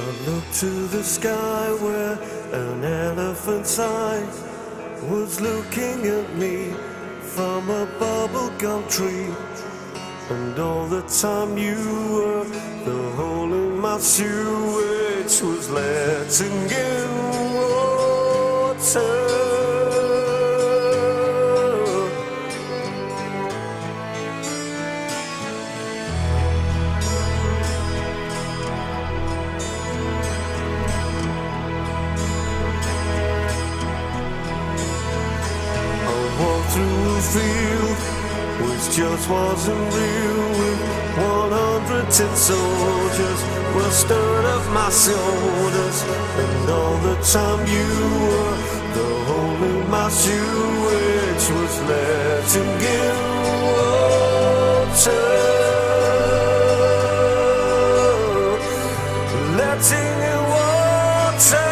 Looked to the sky where an elephant's eye was looking at me from a bubblegum tree. And all the time you were the hole in my shoe, which was letting in water. Through a field which just wasn't real, with 110 soldiers were stirred up my shoulders. And all the time you were the hole in my shoe, which was letting in water. Letting in water.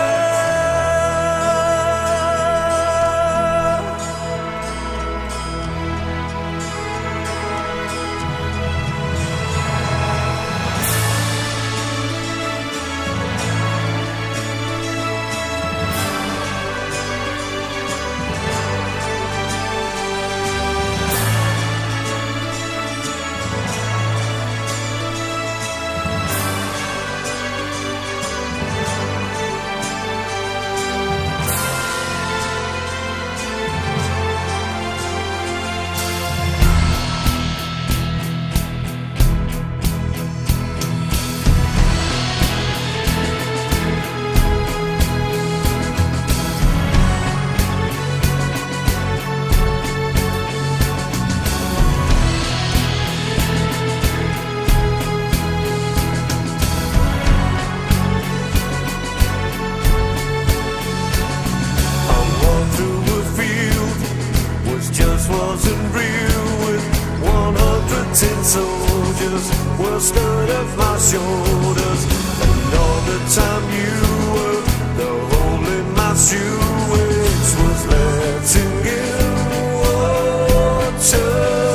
Wasn't real, with 110 soldiers were stirred up my shoulders. And all the time you were the hole in my shoe, which was letting in water.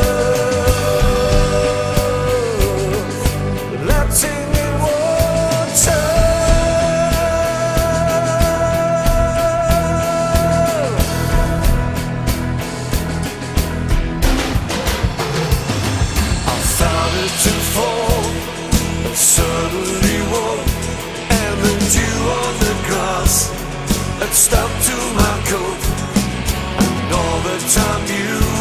Letting in water. To fall and suddenly woke, and the dew on the grass had stuck to my coat. And all the time you